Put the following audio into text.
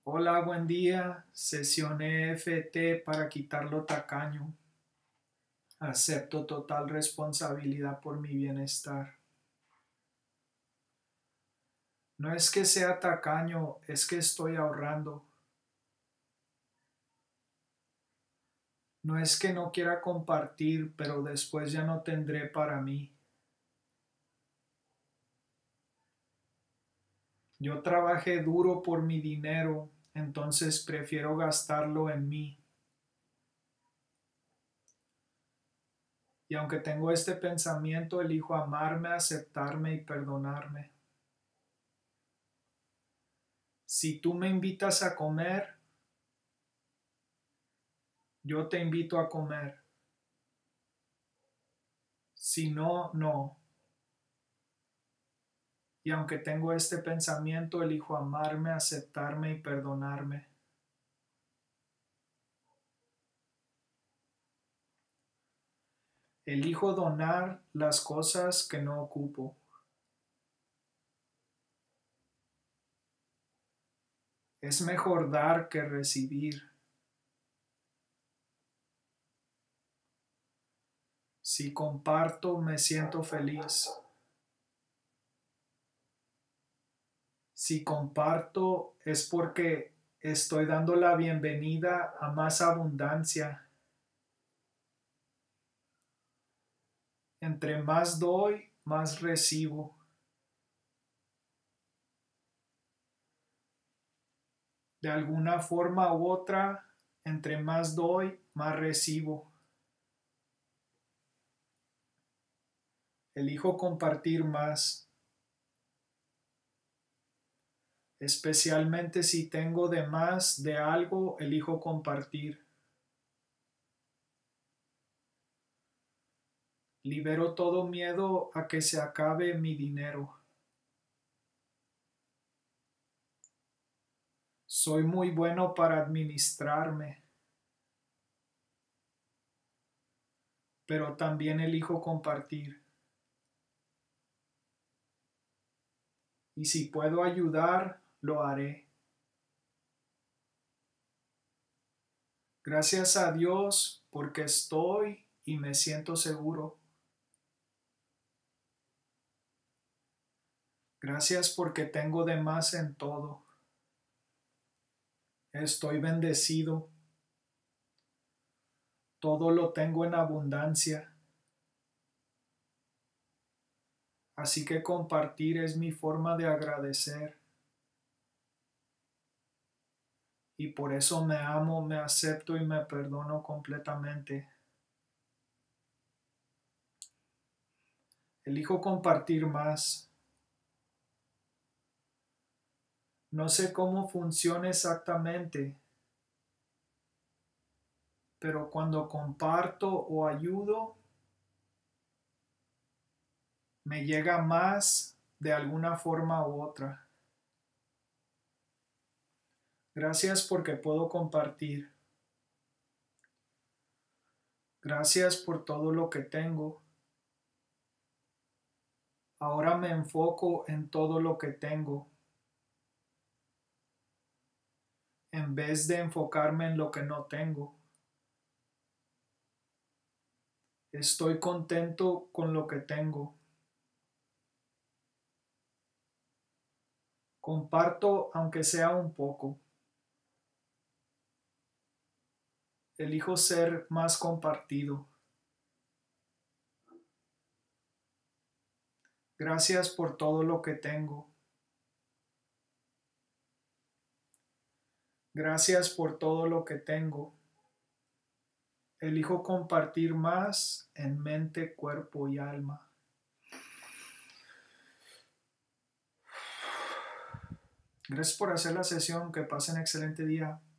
Hola, buen día. Sesión EFT para quitar lo tacaño. Acepto total responsabilidad por mi bienestar. No es que sea tacaño, es que estoy ahorrando. No es que no quiera compartir, pero después ya no tendré para mí. Yo trabajé duro por mi dinero, entonces prefiero gastarlo en mí. Y aunque tengo este pensamiento, elijo amarme, aceptarme y perdonarme. Si tú me invitas a comer, yo te invito a comer. Si no, no. Y aunque tengo este pensamiento, elijo amarme, aceptarme y perdonarme. Elijo donar las cosas que no ocupo. Es mejor dar que recibir. Si comparto, me siento feliz. Si comparto, es porque estoy dando la bienvenida a más abundancia. Entre más doy, más recibo. De alguna forma u otra, entre más doy, más recibo. Elijo compartir más, especialmente si tengo de más de algo, elijo compartir. Libero todo miedo a que se acabe mi dinero. Soy muy bueno para administrarme, pero también elijo compartir. Y si puedo ayudar, lo haré. Gracias a Dios porque estoy y me siento seguro. Gracias porque tengo de más en todo. Estoy bendecido. Todo lo tengo en abundancia. Así que compartir es mi forma de agradecer. Y por eso me amo, me acepto y me perdono completamente. Elijo compartir más. No sé cómo funciona exactamente, pero cuando comparto o ayudo, me llega más de alguna forma u otra. Gracias porque puedo compartir. Gracias por todo lo que tengo. Ahora me enfoco en todo lo que tengo, en vez de enfocarme en lo que no tengo. Estoy contento con lo que tengo. Comparto aunque sea un poco. Elijo ser más compartido. Gracias por todo lo que tengo. Gracias por todo lo que tengo. Elijo compartir más en mente, cuerpo y alma. Gracias por hacer la sesión. Que pasen excelente día.